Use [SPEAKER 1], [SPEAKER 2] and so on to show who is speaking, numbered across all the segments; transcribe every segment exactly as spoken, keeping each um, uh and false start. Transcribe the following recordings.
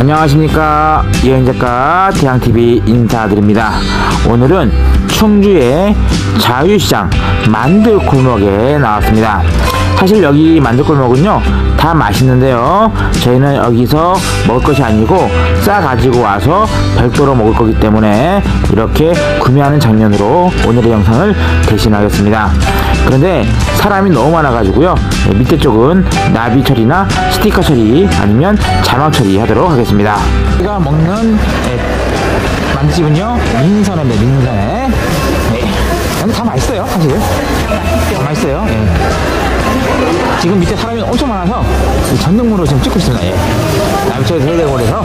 [SPEAKER 1] 안녕하십니까, 여행작가 대양티비 인사드립니다. 오늘은 충주의 자유시장 만두골목에 나왔습니다. 사실 여기 만두골목은요 다 맛있는데요, 저희는 여기서 먹을 것이 아니고 싸 가지고 와서 별도로 먹을 거기 때문에 이렇게 구매하는 장면으로 오늘의 영상을 대신하겠습니다. 그런데 사람이 너무 많아 가지고요, 밑에 쪽은 나비 처리나 스티커 처리 아니면 자막 처리 하도록 하겠습니다. 우리가 먹는 예, 만두집은요 민선에입니다. 민선에. 네. 근데 다 맛있어요, 사실. 다 맛있어요. 예. 지금 밑에 사람이 엄청 많아서 전등무로 지금 찍고 있습니다. 예. 나비처리 설레고 그래서.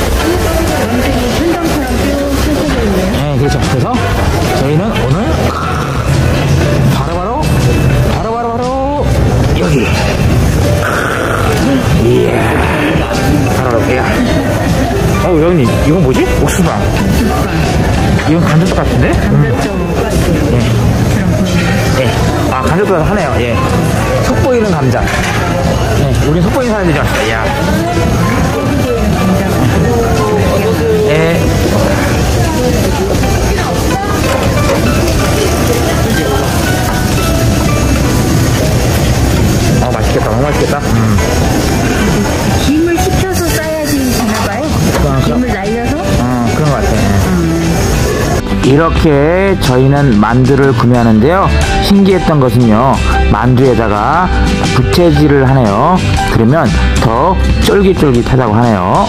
[SPEAKER 1] 예. 예, 그렇죠. 그래서 저희는 오늘 바로바로 바로바로 바로 여기. 이야. 바로 야. 어우, 형님, 이건 뭐지? 옥수수빵. 이건 간장떡 같은데? 간장떡. 예. 예. 아, 간장떡 하네요. 예. 속보이는 감자. 예. 우리 속보이는 사람들이죠. 야. 예. 어, 맛있겠다. 너무 맛있겠다. 음.
[SPEAKER 2] 김을 식혀서 싸야지 되나봐요. 김을 날려서?
[SPEAKER 1] 어, 그런 것 같아요. 음. 이렇게 저희는 만두를 구매하는데요, 신기했던 것은요, 만두에다가 부채질을 하네요. 그러면 더 쫄깃쫄깃하다고 하네요.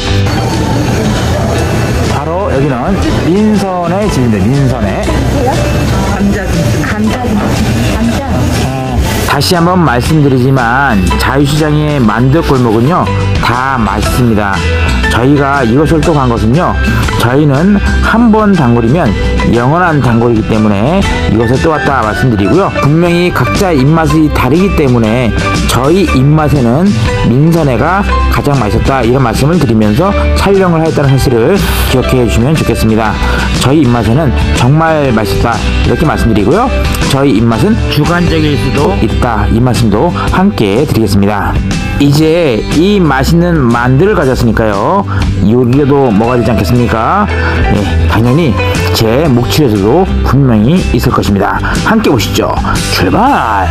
[SPEAKER 1] 바로 여기는 민선의 집인데, 민선의
[SPEAKER 2] 감자, 감자, 감자.
[SPEAKER 1] 어, 다시 한번 말씀드리지만 자유시장의 만두골목은요 다 맛있습니다. 저희가 이것을 또 간 것은요, 저희는 한 번 단골이면 영원한 단골이기 때문에 이것을 또 왔다 말씀드리고요, 분명히 각자 입맛이 다르기 때문에 저희 입맛에는 민선회가 가장 맛있었다, 이런 말씀을 드리면서 촬영을 하였다는 사실을 기억해 주시면 좋겠습니다. 저희 입맛에는 정말 맛있다, 이렇게 말씀드리고요, 저희 입맛은 주관적일 수도 있다, 이 말씀도 함께 드리겠습니다. 이제 이 맛있는 만두를 가졌으니까요, 요리에도 뭐가 되지 않겠습니까? 네, 당연히 제 묵치에서도 분명히 있을 것입니다. 함께 보시죠. 출발!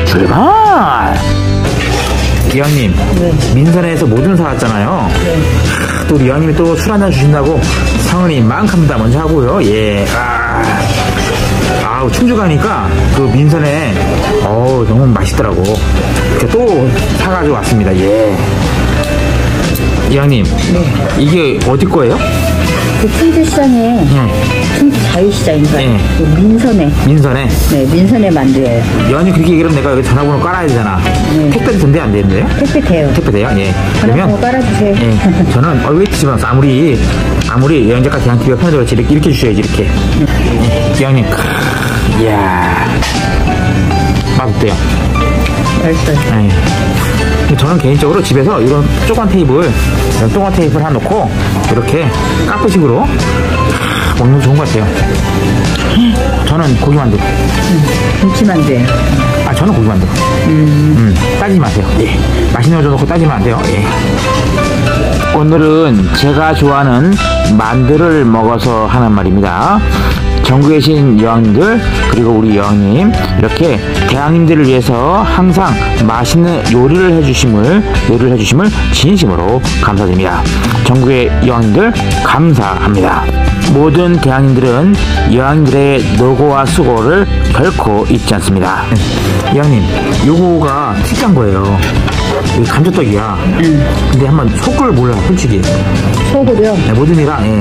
[SPEAKER 1] 출발! 이왕님, 네. 민선회에서 모든 사왔잖아요. 네. 또 우리 이왕님이 또 술 한잔 주신다고 성은이 만큼다 먼저 하고요. 예. 아. 아우, 충주 가니까 그 민선회 어우 너무 맛있더라고. 이렇게 또 사가지고 왔습니다. 예. 이왕님, 네. 이게 어디 거예요?
[SPEAKER 2] 그 충주시장에, 네. 충주 자유시장인가요? 네. 그 민선회.
[SPEAKER 1] 민선회?
[SPEAKER 2] 네, 민선회 만두예요.
[SPEAKER 1] 연이 그렇게 얘기하면 내가 여기 전화번호 깔아야 되잖아. 네. 택배도 된대, 안 되는데요?
[SPEAKER 2] 택배 돼요.
[SPEAKER 1] 택배 돼요? 예.
[SPEAKER 2] 전화번호 깔아주세요.
[SPEAKER 1] 예. 저는, 어, 왜 이렇게 집어넣었어? 아무리, 아무리 여행작가 대양티비가 편해도 그렇지, 이렇게, 이렇게 주셔야지, 이렇게. 네. 예. 이왕님, 이야. 맛있대요.
[SPEAKER 2] 맛있어요.
[SPEAKER 1] 예. 저는 개인적으로 집에서 이런 쪼간 테이블, 이런 쪼간 테이블 하나 놓고 이렇게 카페식으로 먹는 게 좋은 것 같아요. 저는 고기만두.
[SPEAKER 2] 음, 김치만두예요.
[SPEAKER 1] 아, 저는 고기만두. 음. 음, 따지지 마세요. 예. 맛있는 거 줘놓고 따지면 안 돼요. 예. 오늘은 제가 좋아하는 만두를 먹어서 하는 말입니다. 전국에 계신 여왕님들, 그리고 우리 여왕님, 이렇게 대왕님들을 위해서 항상 맛있는 요리를 해주심을 요리를 해주심을 진심으로 감사드립니다. 전국의 여왕님들 감사합니다. 모든 대왕님들은 여왕님들의 노고와 수고를 결코 잊지 않습니다. 여왕님, 요거가 특이한 거예요. 이게 감자떡이야. 응. 근데 한번 속을 몰라, 솔직히.
[SPEAKER 2] 속을요?
[SPEAKER 1] 네, 모든이랑, 예.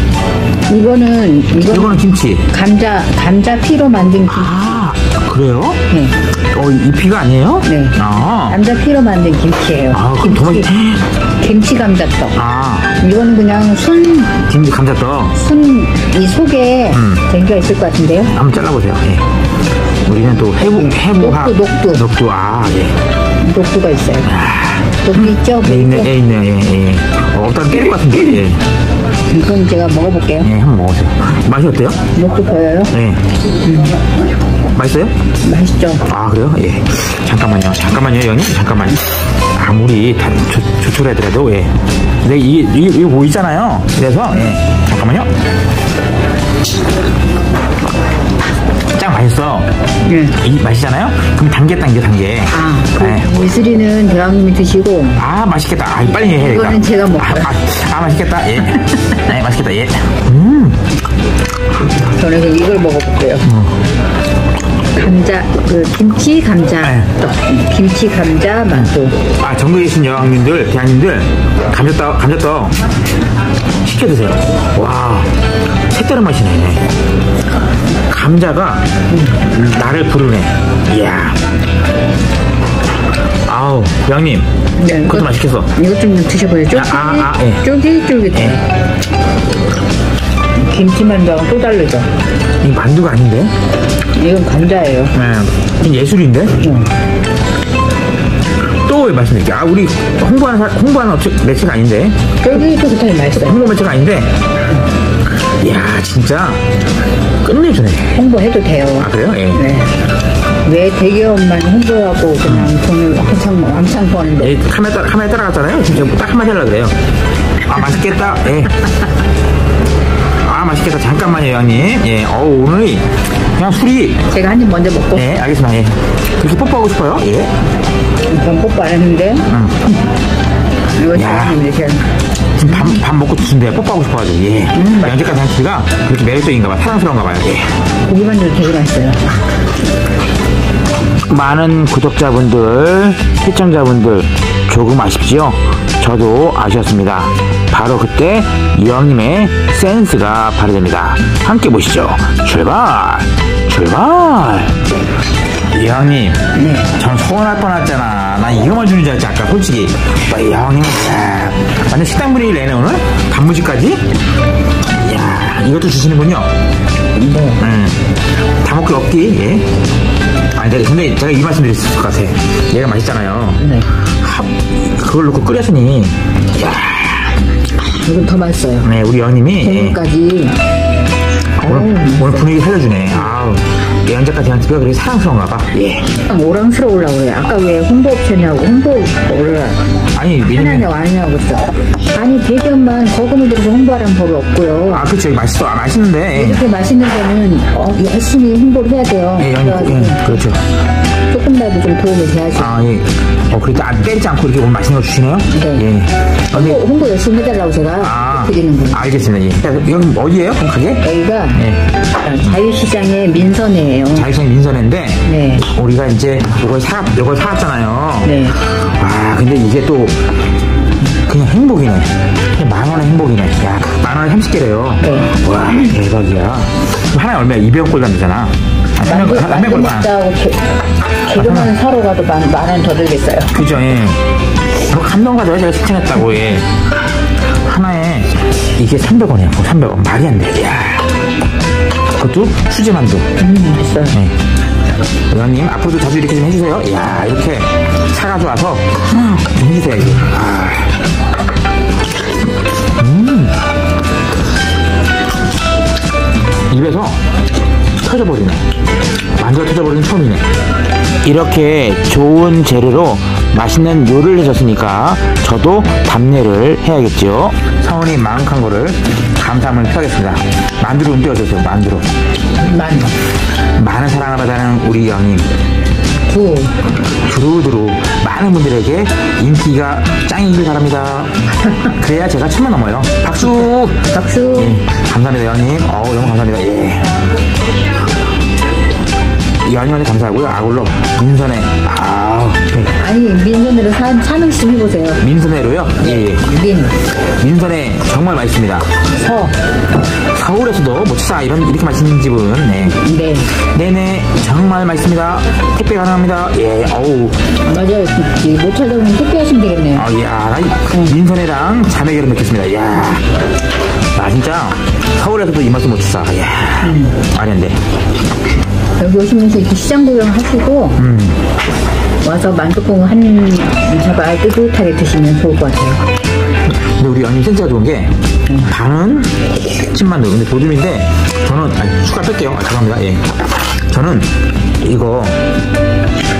[SPEAKER 2] 이거는, 이거는,
[SPEAKER 1] 이거는 김치.
[SPEAKER 2] 감자, 감자 피로 만든 김치.
[SPEAKER 1] 아, 그래요?
[SPEAKER 2] 네.
[SPEAKER 1] 어, 이 피가 아니에요?
[SPEAKER 2] 네.
[SPEAKER 1] 아.
[SPEAKER 2] 감자 피로 만든 김치예요.
[SPEAKER 1] 아, 그럼 더 맛있...
[SPEAKER 2] 김치 감자떡.
[SPEAKER 1] 아.
[SPEAKER 2] 이거는 그냥 순.
[SPEAKER 1] 김치 감자떡.
[SPEAKER 2] 순, 이 속에 음. 된게 있을 것 같은데요?
[SPEAKER 1] 한번 잘라보세요. 예. 우리는 또 해부, 해부학.
[SPEAKER 2] 녹두, 녹두.
[SPEAKER 1] 녹두, 아, 예.
[SPEAKER 2] 녹두가 있어요. 아. 녹두 있죠?
[SPEAKER 1] 네, 있네, 예, 있네, 예, 예. 어, 없다면 깨질 것 같은데, 예.
[SPEAKER 2] 이건 제가 먹어볼게요.
[SPEAKER 1] 예, 한번 먹어보세요. 맛이 어때요?
[SPEAKER 2] 녹두 보여요?
[SPEAKER 1] 예. 음. 맛있어요?
[SPEAKER 2] 맛있죠.
[SPEAKER 1] 아, 그래요? 예. 잠깐만요. 잠깐만요, 형님. 잠깐만요. 아무리 다 조, 조촐하더라도, 예. 근데 이게, 이게, 이거 보이잖아요. 그래서, 예. 잠깐만요. 짱 맛있어.
[SPEAKER 2] 예.
[SPEAKER 1] 이 맛이잖아요? 그럼 단계, 단계, 단계.
[SPEAKER 2] 아, 그
[SPEAKER 1] 네.
[SPEAKER 2] 예슬이는 대왕님이 드시고,
[SPEAKER 1] 아, 맛있겠다. 아, 빨리 해야겠다.
[SPEAKER 2] 이거는 제가 먹어요.
[SPEAKER 1] 아, 아, 아, 맛있겠다. 예. 네, 맛있겠다. 예. 음.
[SPEAKER 2] 저는 그럼 이걸 먹어볼게요. 감자, 그 김치 감자
[SPEAKER 1] 네.
[SPEAKER 2] 떡, 김치 감자 만두.
[SPEAKER 1] 아, 전국에 계신 여왕님들, 대한님들, 감자떡, 감자떡 시켜 드세요. 와, 색다른 맛이네. 감자가 나를 부르네. 이야. 아우, 여왕님.
[SPEAKER 2] 네,
[SPEAKER 1] 그것도
[SPEAKER 2] 이거-
[SPEAKER 1] 맛있겠어.
[SPEAKER 2] 이것 좀 드셔보세요. 쫄깃,
[SPEAKER 1] 아, 아, 아, 예.
[SPEAKER 2] 쫄깃쫄깃해.
[SPEAKER 1] 예.
[SPEAKER 2] 김치 만두하고 또 다르죠.
[SPEAKER 1] 이 만두가 아닌데?
[SPEAKER 2] 이건 감자예요.
[SPEAKER 1] 네. 이 예술인데?
[SPEAKER 2] 응.
[SPEAKER 1] 또 말씀드릴게요. 아, 우리 홍보하는, 사- 홍보하는 업체, 매체가 아닌데?
[SPEAKER 2] 쫄깃쫄깃하게 맛있어요.
[SPEAKER 1] 홍보 매체가 아닌데? 이야, 진짜 끝내주네.
[SPEAKER 2] 홍보해도 돼요.
[SPEAKER 1] 아, 그래요? 예.
[SPEAKER 2] 네. 왜 대기업만 홍보하고 그냥 돈을 왕창, 왕창 버는데.
[SPEAKER 1] 예, 카메라, 따라- 카메라 따라갔잖아요. 지금 딱 한마디 하려고 그래요. 아, 맛있겠다. 예. 아, 맛있겠다. 잠깐만요, 형님. 예, 어 오늘 그냥 술이.
[SPEAKER 2] 제가 한 입 먼저 먹고.
[SPEAKER 1] 예, 알겠습니다. 예. 그렇게 뽀뽀하고 싶어요? 예.
[SPEAKER 2] 전 뽀뽀 안 했는데. 이거
[SPEAKER 1] 야.
[SPEAKER 2] 잘하는데, 제가.
[SPEAKER 1] 지금 밥, 밥 먹고 드신데 뽀뽀하고 싶어가지고, 예. 연재까지 한씨가 그렇게 매력적인가 봐요. 사랑스러운가 봐요. 예.
[SPEAKER 2] 고기만두 되게 맛있어요.
[SPEAKER 1] 많은 구독자분들, 시청자분들 조금 아쉽지요? 저도 아쉬웠습니다. 바로 그때 여왕님의 센스가 발휘됩니다. 함께 보시죠. 출발! 출발! 여왕님,
[SPEAKER 2] 네.
[SPEAKER 1] 전 서운할 뻔했잖아. 나 이거만 주는 줄 알았지, 아까 솔직히. 와, 여왕님은, 야, 완전 식당 분위기를 내네, 오늘? 단무지까지? 이야, 이것도 주시는군요.
[SPEAKER 2] 네.
[SPEAKER 1] 음, 다 먹기 없기, 예. 아니, 근데, 근데 제가 이 말씀 드렸을 것 같아. 얘가 맛있잖아요.
[SPEAKER 2] 네.
[SPEAKER 1] 하, 그걸 넣고 끓였으니, 야,
[SPEAKER 2] 이건 더 맛있어요.
[SPEAKER 1] 네, 우리 여왕님이, 예,
[SPEAKER 2] 대문까지.
[SPEAKER 1] 오늘, 오늘 분위기 살려주네. 아우, 연작가 대한TV가 그렇게 사랑스러운가 봐. 예.
[SPEAKER 2] 오랑스러우려고 그래요. 아까 왜 홍보업체냐고 홍보를
[SPEAKER 1] 아니, 왜냐면,
[SPEAKER 2] 하냐냐고 아니냐고 그랬어. 아니 대기업만 거금을 들여서 홍보하라는 법이 없고요.
[SPEAKER 1] 아, 그쵸. 맛있어. 아, 맛있는데.
[SPEAKER 2] 이렇게 맛있는 거는 어, 열심히 홍보를 해야 돼요.
[SPEAKER 1] 예, 여왕님,
[SPEAKER 2] 그래가지고
[SPEAKER 1] 예, 그렇죠.
[SPEAKER 2] 조금이라도 좀 도움이 돼야지.
[SPEAKER 1] 아, 예. 어, 그래도 안 때리지 않고 이렇게 오늘 맛있는 거 주시네요?
[SPEAKER 2] 네.
[SPEAKER 1] 예.
[SPEAKER 2] 홍보, 홍보 열심히 해달라고 제가
[SPEAKER 1] 아,
[SPEAKER 2] 드리는 거예요.
[SPEAKER 1] 알겠습니다. 예. 여기 어디예요? 그럼 가게?
[SPEAKER 2] 여기가
[SPEAKER 1] 예.
[SPEAKER 2] 자유시장의 민선이에요.
[SPEAKER 1] 자유시장 민선인데,
[SPEAKER 2] 네.
[SPEAKER 1] 우리가 이제 이걸 사, 이걸 사왔잖아요.
[SPEAKER 2] 네.
[SPEAKER 1] 와, 근데 이게 또, 그냥 행복이네. 그냥 만 원의 행복이네. 야, 만 원에 삼십 개래요.
[SPEAKER 2] 네.
[SPEAKER 1] 와, 대박이야. 하나에 얼마야? 이백 원 꼴감이잖아. 아, 한 명, 한 명
[SPEAKER 2] 만두
[SPEAKER 1] 꼴감.
[SPEAKER 2] 먹자고 개그만 사러 가도 만, 만 원 더 들겠어요.
[SPEAKER 1] 그죠, 예. 뭐 감동 가져야 제가 추천했다고, 예. 하나에 이게 삼백 원이야. 삼백 원. 말이 안 돼. 야. 그것도 수제만두.
[SPEAKER 2] 음, 맛있어요.
[SPEAKER 1] 네. 의원님, 앞으로도 자주 이렇게 좀 해주세요. 이야, 이렇게 사가지고 와서 좀 해주세요, 이게. 아. 음. 입에서 터져버리네. 만두가 터져버리는 처음이네. 이렇게 좋은 재료로 맛있는 요리를 해줬으니까 저도 답례를 해야겠죠. 사원이 마음한 거를 감사함을 표하겠습니다. 만두로 좀 띄워주세요. 만두로.
[SPEAKER 2] 만,
[SPEAKER 1] 많은 사랑을 받는 우리 형님
[SPEAKER 2] 두.
[SPEAKER 1] 두루두루 많은 분들에게 인기가 짱이길 바랍니다. 그래야 제가 천만 넘어요. 박수.
[SPEAKER 2] 박수.
[SPEAKER 1] 예, 감사합니다 형님. 어우 너무 감사합니다. 예. 연희한테 감사하고요. 아울러 민선의 아우 네.
[SPEAKER 2] 아니, 민선으로 사, 사는 좀 해보세요.
[SPEAKER 1] 민선회로요. 예, 예.
[SPEAKER 2] 민,
[SPEAKER 1] 민선회 정말 맛있습니다.
[SPEAKER 2] 서.
[SPEAKER 1] 서울에서도 못 찾아 이런 이렇게 맛있는 집은 네.
[SPEAKER 2] 네.
[SPEAKER 1] 네네 정말 맛있습니다. 택배 가능합니다. 예, 어우.
[SPEAKER 2] 맞아요. 이 못 찾아오면 택배하시면 되겠네요.
[SPEAKER 1] 아, 이야, 나 이- 민선회랑 자매 결혼 맺겠습니다. 이야. 나 진짜 서울에서도 이 맛을 못 찾아. 이야. 말이 안 돼.
[SPEAKER 2] 여기 오시면서 이렇게 시장 구경 하시고, 와서 만두콩 한 사발 뜨뜻하게 드시면 좋을 것 같아요.
[SPEAKER 1] 근데 우리 연인 센스가 좋은 게 반은 찐만두. 근데 보듬인데 저는 아니, 숟갈 뺄게요. 아, 죄송합니다. 예. 저는 이거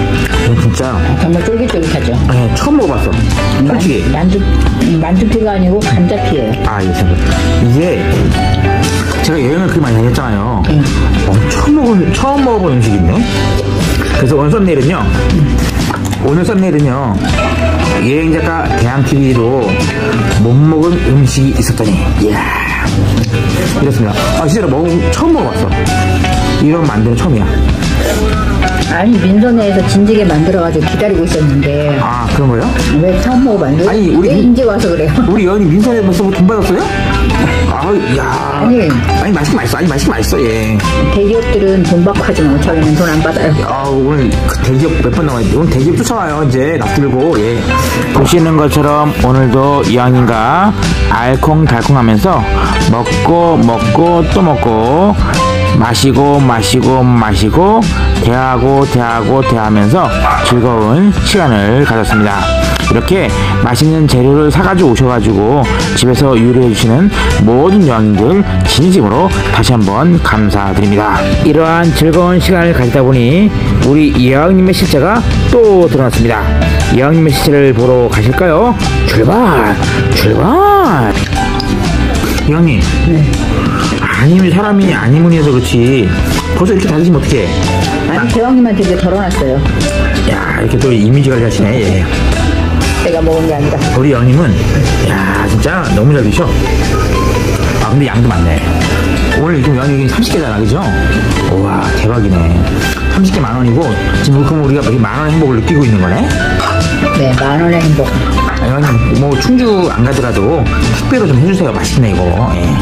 [SPEAKER 1] 이건 진짜
[SPEAKER 2] 정말 쫄깃쫄깃하죠.
[SPEAKER 1] 네, 처음 먹어봤어. 솔직히.
[SPEAKER 2] 만, 만두, 만두피가 아니고 감자피예요.
[SPEAKER 1] 아, 이게 참. 이게 제가 여행을 그렇게 많이 다녔잖아요.
[SPEAKER 2] 응.
[SPEAKER 1] 어, 처음 먹은 처음 먹어본 음식이 있네. 그래서 오늘 썸네일은요. 오늘 썸네일은요. 여행 작가 대한티비도 못 먹은 음식이 있었더니, 이야. 이렇습니다. 아, 진짜로 먹 처음 먹어봤어. 이런 만두는 처음이야.
[SPEAKER 2] 아니, 민선회에서 진지게 만들어가지고 기다리고 있었는데.
[SPEAKER 1] 아, 그런 거요?
[SPEAKER 2] 왜 처음 먹어봤는데?
[SPEAKER 1] 아니, 우리
[SPEAKER 2] 왜
[SPEAKER 1] 민-
[SPEAKER 2] 이제 와서 그래요?
[SPEAKER 1] 우리 여인이 민선에 벌써 돈 받았어요? 아, 야.
[SPEAKER 2] 아니.
[SPEAKER 1] 아니, 맛있긴 맛있어. 아니, 맛있긴 맛있어, 예.
[SPEAKER 2] 대기업들은 돈 받고 하지 마. 저희는 돈 안 받아요.
[SPEAKER 1] 아, 오늘 그 대기업 몇 번 나와야 돼. 오늘 대기업 쫓아와요, 이제. 납 들고, 예. 보시는 것처럼 오늘도 이왕님과 알콩달콩 하면서 먹고, 먹고, 또 먹고, 마시고, 마시고, 마시고, 대하고, 대하고, 대하면서 즐거운 시간을 가졌습니다. 이렇게 맛있는 재료를 사가지고 오셔가지고 집에서 요리해주시는 모든 여왕님들 진심으로 다시 한번 감사드립니다. 이러한 즐거운 시간을 가지다 보니 우리 여왕님의 실체가 또 드러났습니다. 여왕님의 실체를 보러 가실까요? 출발! 출발! 여왕님.
[SPEAKER 2] 네.
[SPEAKER 1] 아니면 사람이 아니면 해서 그렇지 벌써 이렇게 다 드시면 어떡해.
[SPEAKER 2] 아니, 대왕님한테 이제 덜어놨어요.
[SPEAKER 1] 야, 이렇게 또 이미지 관리하시네. 예.
[SPEAKER 2] 내가 먹은 게 아니라.
[SPEAKER 1] 우리 여왕님은 야 진짜 너무 잘 드셔. 아 근데 양도 많네. 오늘 지금 여왕님 삼십 개잖아, 그죠? 우와, 대박이네. 삼십 개 만 원이고 지금 그럼 우리가 만 원의 행복을 느끼고 있는 거네.
[SPEAKER 2] 네, 만 원의 행복.
[SPEAKER 1] 아, 여왕님 뭐 충주 안 가더라도 택배로 좀 해주세요. 맛있네 이거. 예.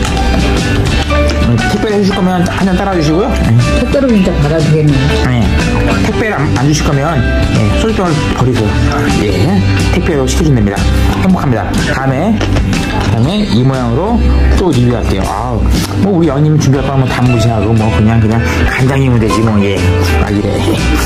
[SPEAKER 1] 택배를 해주실 거면 한 잔 따라 주시고요. 예.
[SPEAKER 2] 택배로 진짜 받아주겠네요.
[SPEAKER 1] 네. 택배를 안, 안 주실 거면 예, 소주병을 버리세요. 예, 택배로 시켜준답니다. 행복합니다. 다음에 다음에 이 모양으로 또 리뷰할게요. 아우, 뭐 우리 여님 준비할 거면 단무지하고 뭐 그냥 그냥 간장이면 되지 뭐. 예, 막 이래.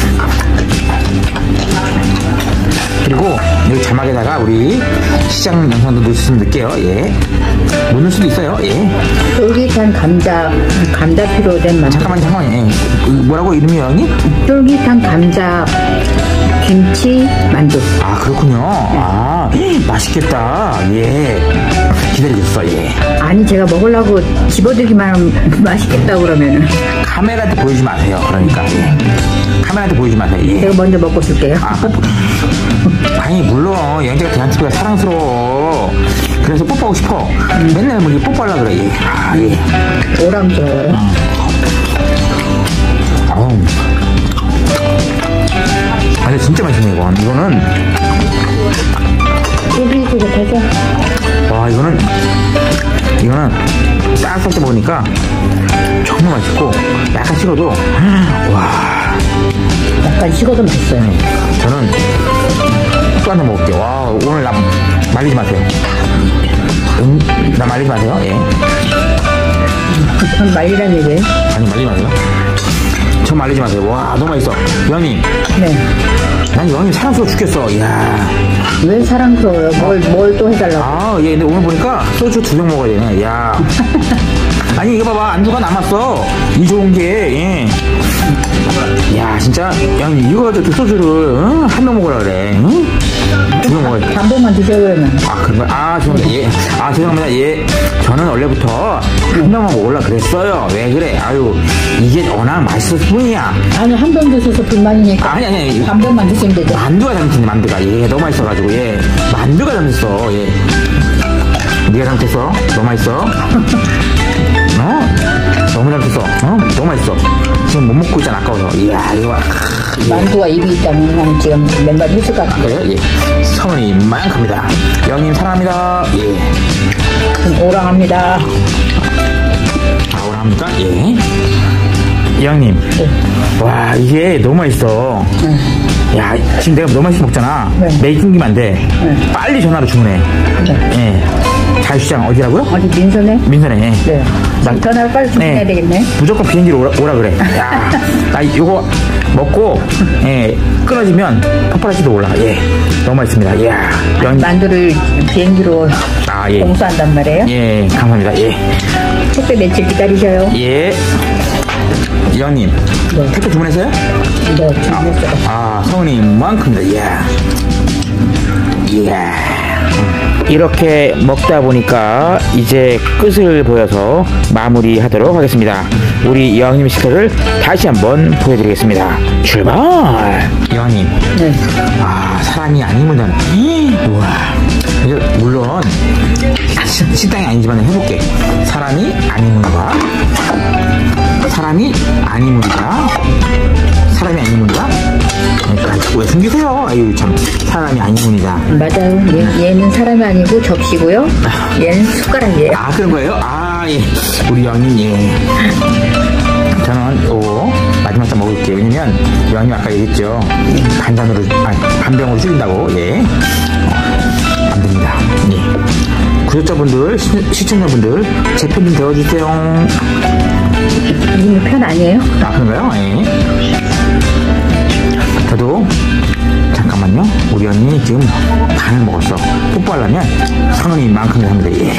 [SPEAKER 1] 그리고 여기 자막에다가 우리 시장 영상도 넣을 수 있을게요. 예, 못 넣을 수도 있어요. 예.
[SPEAKER 2] 쫄깃한 감자, 감자피로 된 만두.
[SPEAKER 1] 잠깐만 잠깐만. 예. 뭐라고 이름이 여왕님?
[SPEAKER 2] 쫄깃한 감자 김치 만두.
[SPEAKER 1] 아, 그렇군요. 아, 맛있겠다. 예. 기다리겠어. 예.
[SPEAKER 2] 아니, 제가 먹으려고 집어들기만 하면 맛있겠다고 그러면은
[SPEAKER 1] 카메라한테 보이지 마세요. 그러니까. 예. 카메라한테 보이지 마세요. 예.
[SPEAKER 2] 제가 먼저 먹고 쓸게요.
[SPEAKER 1] 아, 뽀뽀. 아니, 물론 여행자가 대한티비가 사랑스러워. 그래서 뽀뽀하고 싶어. 맨날 뭐 이렇게 뽀뽀하려고 그래. 예. 아, 예.
[SPEAKER 2] 오랑스러워요.
[SPEAKER 1] 아우. 아, 근데 진짜 맛있네, 이건. 이거는,
[SPEAKER 2] 쫄깃쫄깃하죠?
[SPEAKER 1] 와, 이거는, 이거는 쌀쌀 때 먹으니까 정말 맛있고, 약간 식어도, 와.
[SPEAKER 2] 약간 식어도 맛있어요.
[SPEAKER 1] 네. 저는 또 한 잔 먹을게요. 와, 오늘 나 말리지 마세요. 음, 나 말리지 마세요. 예.
[SPEAKER 2] 전 말리란 얘기예요?
[SPEAKER 1] 아니, 말리지 마세요. 저 말리지 마세요. 와, 너무 맛있어. 여왕님,
[SPEAKER 2] 네.
[SPEAKER 1] 난 여왕님 사랑스러워 죽겠어. 이야.
[SPEAKER 2] 왜 사랑스러워요? 뭘, 뭘 또 해달라고?
[SPEAKER 1] 아, 예, 근데 오늘 보니까 소주 두 병 먹어야 되네. 야. 아니, 이거 봐봐. 안주가 남았어. 이 좋은 게, 예. 야, 진짜, 여왕님, 이거 가지고 소주를, 응? 한 병 먹으라 그래. 응? 두 병 먹어야 돼.
[SPEAKER 2] 한 번만 드셔 그러면.
[SPEAKER 1] 아, 그런 거야? 아, 죄송합니다. 예. 아, 죄송합니다. 예. 저는 원래부터 한 병만 먹으려 그랬어요. 왜 그래? 아유, 이게 워낙 맛있을 뿐이야.
[SPEAKER 2] 아니, 한 병 드셔서 불만이니까.
[SPEAKER 1] 아니, 아니, 아니.
[SPEAKER 2] 한 병만 드시면 되죠.
[SPEAKER 1] 만두가 잘못했네, 만두가. 예, 너무 맛있어가지고, 예. 만두가 잘못했어, 예. 네가 잘못했어. 너무 맛있어. 어? 너무 잘못했어. 어? 너무 맛있어. 지금 못 먹고 있잖아, 아까워서. 이야, 이거 봐. 예.
[SPEAKER 2] 만두가 입이 있다면 나는 지금 맨날 했을 것 같아요.
[SPEAKER 1] 그래요? 예. 성은이 만약합니다. 영님 사랑합니다. 예.
[SPEAKER 2] 좀 오랑합니다.
[SPEAKER 1] 아, 오랍니까? 예. 이왕님.
[SPEAKER 2] 네.
[SPEAKER 1] 와, 이게 너무 맛있어.
[SPEAKER 2] 네.
[SPEAKER 1] 야, 지금 내가 너무 맛있게 먹잖아.
[SPEAKER 2] 네.
[SPEAKER 1] 매일 끊기면 안 돼.
[SPEAKER 2] 네.
[SPEAKER 1] 빨리 전화로 주문해.
[SPEAKER 2] 네.
[SPEAKER 1] 예. 자유시장 어디라고요?
[SPEAKER 2] 어디 민선에?
[SPEAKER 1] 민선에. 예.
[SPEAKER 2] 네.
[SPEAKER 1] 난-
[SPEAKER 2] 전화를 빨리 주문해야
[SPEAKER 1] 네.
[SPEAKER 2] 되겠네.
[SPEAKER 1] 무조건 비행기로 오라, 오라 그래. 야, 나 이거 먹고, 예, 끊어지면 파파라치도 올라. 예. 너무 맛있습니다. 이야. 영,
[SPEAKER 2] 만두를 비행기로
[SPEAKER 1] 아, 예.
[SPEAKER 2] 공수한단 말이에요.
[SPEAKER 1] 예, 감사합니다. 예.
[SPEAKER 2] 택배 며칠 기다리셔요.
[SPEAKER 1] 예. 이왕님,
[SPEAKER 2] 네.
[SPEAKER 1] 택배 주문했어요?
[SPEAKER 2] 네, 주문했어요.
[SPEAKER 1] 아, 성우님만큼이다. 이야. 이야. 이렇게 먹다 보니까 이제 끝을 보여서 마무리하도록 하겠습니다. 우리 이왕님 식사를 다시 한번 보여드리겠습니다. 출발! 이왕님,
[SPEAKER 2] 네.
[SPEAKER 1] 아, 사람이 아니면 우와. 이제 물론 시- 식당이 아니지만 해볼게. 사람이 아니문과 사람이 아니문이다. 사람이 아니문이다. 그러니까 왜 숨기세요? 아유 참, 사람이 아니문이다.
[SPEAKER 2] 맞아요. 얘, 얘는 사람이 아니고 접시고요. 얘는 숟가락이에요.
[SPEAKER 1] 아, 그런 거예요? 아, 예. 우리 양님, 예. 저는 요거 마지막 장 먹을게요. 왜냐면 양님 아까 얘기했죠. 반잔으로, 아니, 반병으로 줄인다고. 예. 어, 안 됩니다. 예. 구독자분들, 시, 시청자분들, 제 편 좀 되어주세요.
[SPEAKER 2] 이거 편 아니에요?
[SPEAKER 1] 아, 그런가요? 예. 저도, 잠깐만요. 우리 언니 지금 반을 먹었어. 뽀뽀하려면 성은이만큼이나 합니다. 예.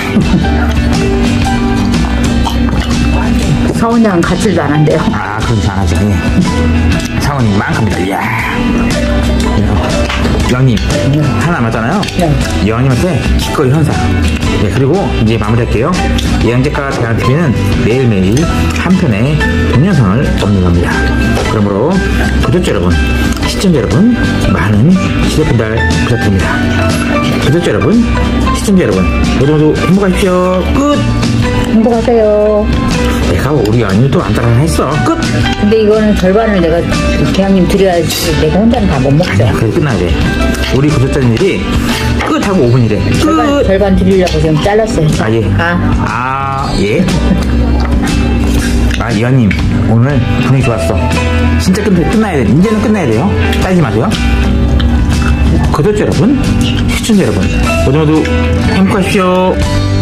[SPEAKER 2] 서훈이랑 같이도 안 한대요.
[SPEAKER 1] 아, 그렇지 않아죠. 예. 상원이만큼이다. 이야. 여왕님, 하나 남았잖아요.
[SPEAKER 2] 네.
[SPEAKER 1] 여왕님한테 기꺼이 현상. 네, 그리고 이제 마무리할게요. 예양제과 대한티비는 매일매일 한 편의 동영상을 업로드합니다. 그러므로 구독자 여러분, 시청자 여러분, 많은 시대 편달 부탁드립니다. 구독자 여러분, 시청자 여러분, 모두 모두 행복하십시오. 끝!
[SPEAKER 2] 행복하세요.
[SPEAKER 1] 내가 우리 언니 또 안 따라 했어. 끝!
[SPEAKER 2] 근데 이거는 절반을 내가 대장님 드려야지 내가 혼자는 다 못 먹죠.
[SPEAKER 1] 아니야, 그래 끝나야 돼. 우리 구독자님들이 끝하고 오 분이래.
[SPEAKER 2] 절반,
[SPEAKER 1] 끝!
[SPEAKER 2] 절반 드리려고 지금 잘랐어요.
[SPEAKER 1] 아, 예.
[SPEAKER 2] 아.
[SPEAKER 1] 아, 예. 아, 이완님, 오늘 분위기 좋았어. 진짜 끝, 끝나야 돼. 이제는 끝나야 돼요. 따지지 마세요. 구독자 여러분, 시청자 여러분, 모두 모두 행복하십시오.